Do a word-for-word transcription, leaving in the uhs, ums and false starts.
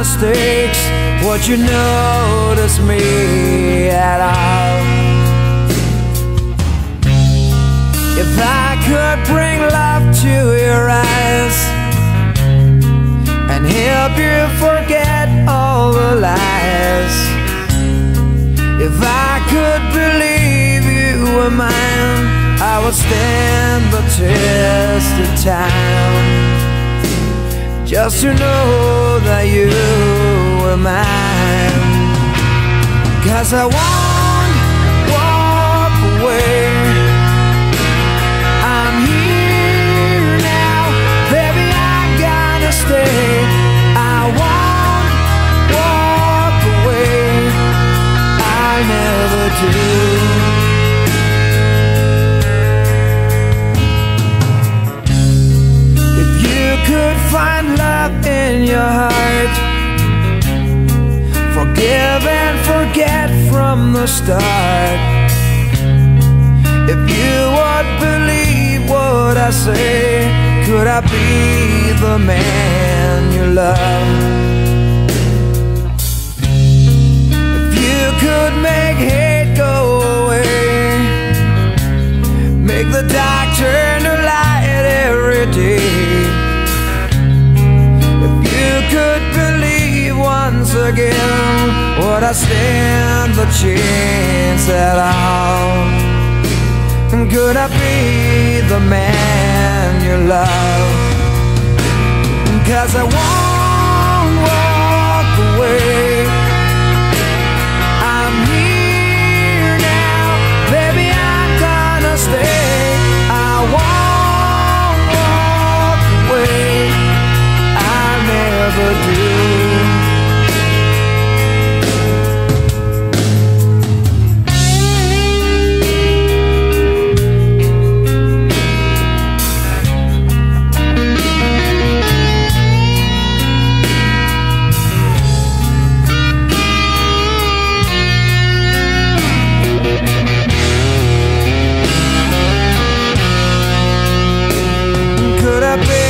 mistakes, would you notice me at all? If I could bring love to your eyes and help you forget all the lies, if I could believe you were mine, I would stand the test of time, just to know that you were mine. 'Cause I won't walk away. I'm here now, baby, I'm gonna stay. I won't walk away, I'll never do. If you could find love in your heart, forgive and forget from the start. If you would believe what I say, could I be the man you love? If you could make hate go away, make the dark turn to light every day, if you could believe once again, would I stand the chance at all? Could I be the man you love? 'Cause I won't walk away. I'm here now, baby, I'm gonna stay. I won't walk away, I'll never do. Could I be